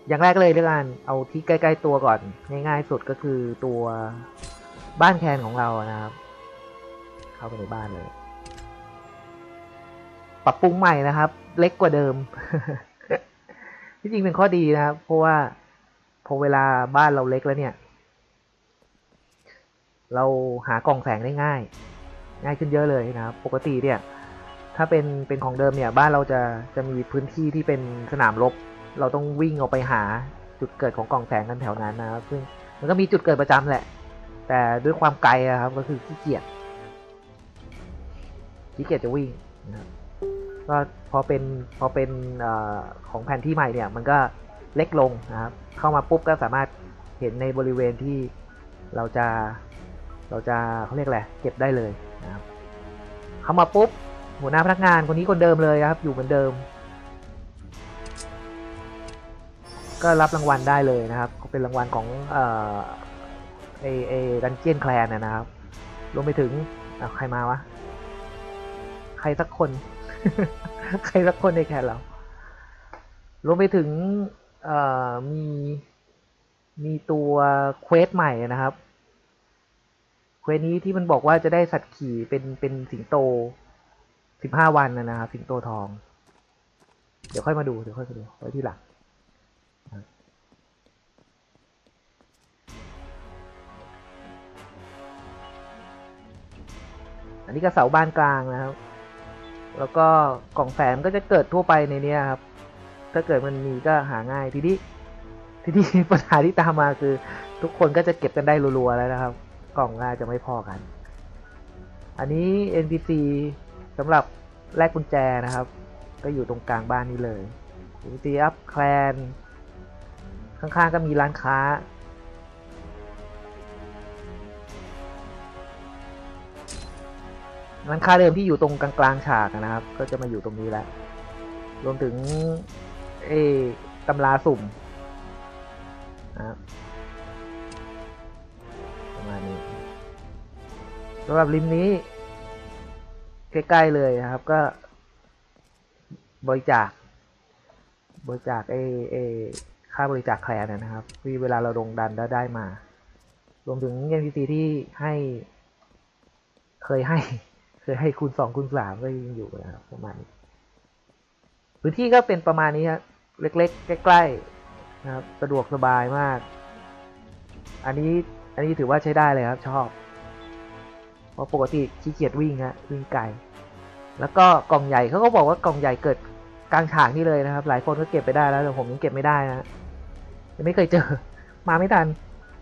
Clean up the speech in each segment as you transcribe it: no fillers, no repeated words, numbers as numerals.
อย่างแรกเลยด้วยกันเอาที่ใกล้ๆตัวก่อนง่ายๆสุดก็คือตัวบ้านแคนของเรานะครับเข้าไปในบ้านเลยปรับปรุงใหม่นะครับเล็กกว่าเดิม ที่จริงเป็นข้อดีนะครับเพราะว่าพอเวลาบ้านเราเล็กแล้วเนี่ยเราหากล่องแสงได้ง่ายขึ้นเยอะเลยนะครับปกติเนี่ยถ้าเป็นของเดิมเนี่ยบ้านเราจะมีพื้นที่ที่เป็นสนามรบเราต้องวิ่งออกไปหาจุดเกิดของกล่องแสงกันแถวนั้นนะครับซึ่งมันก็มีจุดเกิดประจำแหละแต่ด้วยความไกลครับก็คือขี้เกียจจะวิ่งนะครับก็พอเป็นของแผนที่ใหม่เนี่ยมันก็เล็กลงนะครับเข้ามาปุ๊บก็สามารถเห็นในบริเวณที่เราจะเขาเรียกอะไรเก็บได้เลยนะครับเข้ามาปุ๊บหัวหน้าพนักงานคนนี้คนเดิมเลยครับอยู่เหมือนเดิมก็รับรางวัลได้เลยนะครับก็เป็นรางวัลของดันเจียนแคลนนะครับรวมไปถึงใครมาวะใครสักคน ใครสักคนในแคนเรารวมไปถึงมีตัวเควสใหม่นะครับเควสนี้ที่มันบอกว่าจะได้สัตว์ขี่เป็นสิงโต15 วันนะครับสิงโตทองเดี๋ยวค่อยมาดูไว้ที่หลังอันนี้ก็เสาบ้านกลางนะครับแล้วก็กล่องแสงก็จะเกิดทั่วไปในนี้ครับถ้าเกิดมันมีก็หาง่ายทีนี้ปัญหาที่ตามมาคือทุกคนก็จะเก็บกันได้รัวๆแล้วนะครับกล่องน่าจะไม่พอกันอันนี้ NPC สำหรับแลกกุญแจนะครับก็อยู่ตรงกลางบ้านนี้เลย NPC อัพแคลนข้างๆก็มีร้านค้าเดิมที่อยู่ตรงกลางๆฉากนะครับก็จะมาอยู่ตรงนี้แล้วรวมถึงตำราสุ่มนะครับประมาณนี้สำหรับริมนี้ใกล้ๆเลยนะครับก็บริจาคค่าบริจาคแคลนนะครับที่เวลาเราลงดันแล้วได้มารวมถึง NPC ที่เคยให้คูณ 2 คูณ 3ก็ยังอยู่นะครับประมาณนี้พื้นที่ก็เป็นประมาณนี้ครับเล็กๆใกล้ๆนะครับสะดวกสบายมากอันนี้ถือว่าใช้ได้เลยครับชอบเพราะปกติขี้เกียจวิ่งวิ่งไกลแล้วก็กล่องใหญ่เขาก็บอกว่ากล่องใหญ่เกิดกลางฉากนี่เลยนะครับหลายคนก็เก็บไปได้แล้วแต่ผมยังเก็บไม่ได้นะยังไม่เคยเจอมาไม่ทัน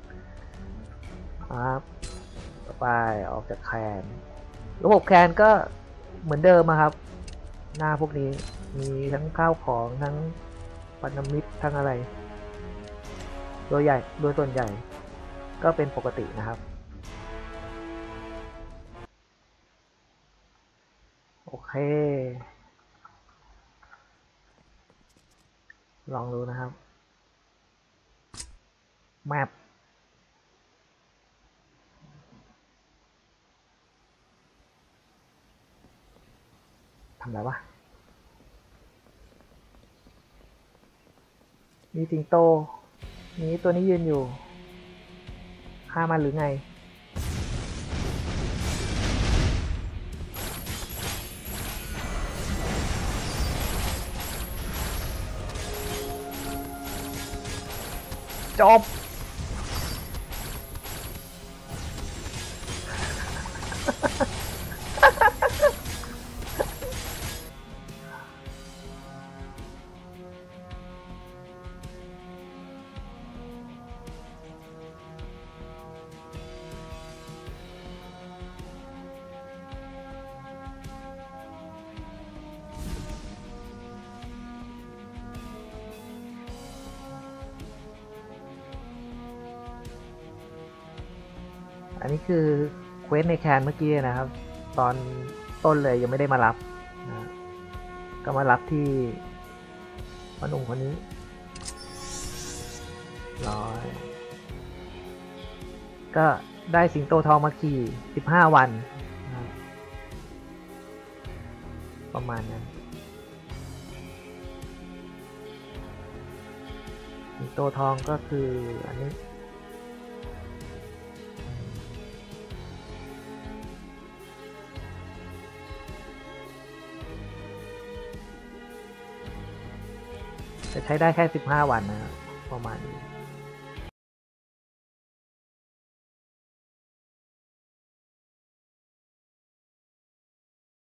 ครับต่อไปออกจากแคนระบบแคนก็เหมือนเดิมครับหน้าพวกนี้มีทั้งข้าวของทั้งพันธมิตรทั้งอะไรโดยส่วนใหญ่ก็เป็นปกตินะครับโอเคลองดูนะครับแมปทำอะไรวะมีสิงโตมีตัวนี้ยืนอยู่ฆ่ามันหรือไงจบอันนี้คือเควสในแคนเมื่อกี้นะครับตอนต้นเลยยังไม่ได้มารับนะก็มารับที่พ่อหนุ่มคนนี้ก็ได้สิงโตทองมาขี่15 วันนะประมาณนั้นโตทองก็คืออันนี้จะใช้ได้แค่15 วันนะครับประมาณนี้